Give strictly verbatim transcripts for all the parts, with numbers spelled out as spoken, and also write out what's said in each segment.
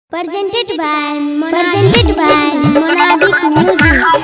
Presented by Presented by Monadic Music.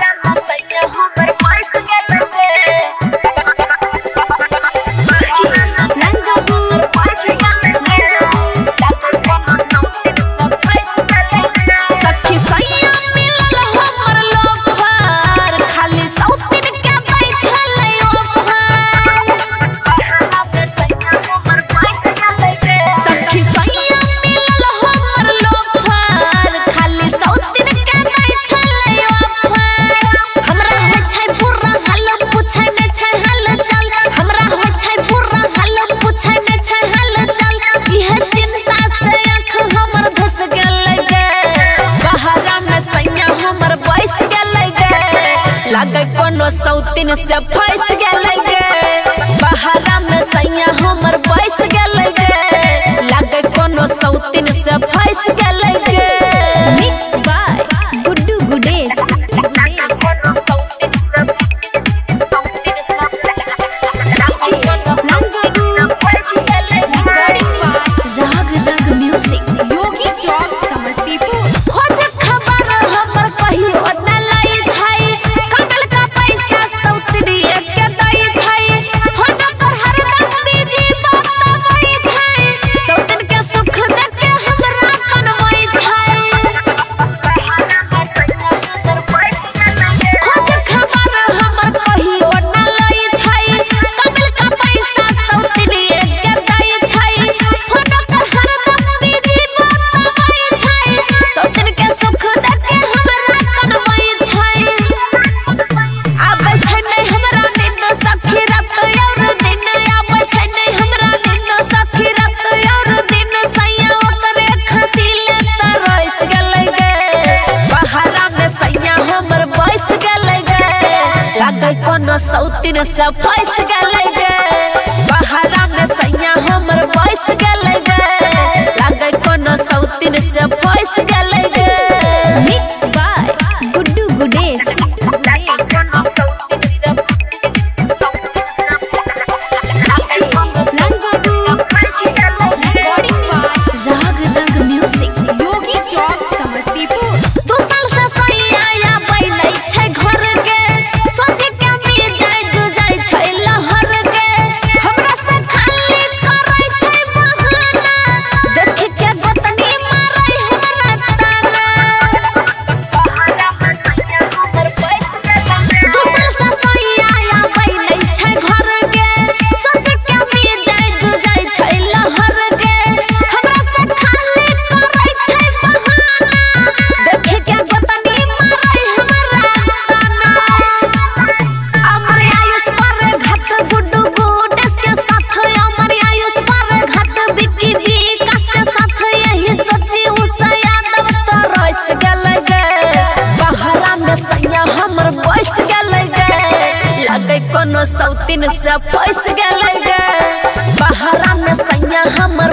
लागे कोनो सौतीन से फंस गेलै गे बहारा में सैया हमर बैस गेलै गे लागे कोनो सौतीन से फंस गेलै गे मिक्स बाय गुड्डू गुडेश राग रंग म्यूजिक योगी चौक समस्तीपुर खोज खबर हमर कहियो कोनो सौतीन से फंस गेलै गे बहारा में सैया हमर बैस गेलै गे लागे कोनो सौतीन से फंस गेलै गे मिक्स बाय गुड्डू गुडेश राग रंग म्यूजिक योगी चौक समस्तीपुर दो साल से सैया या बैलै छै घर के कोनो सौतीन से फंस गेलै गे बहारा में सैया हम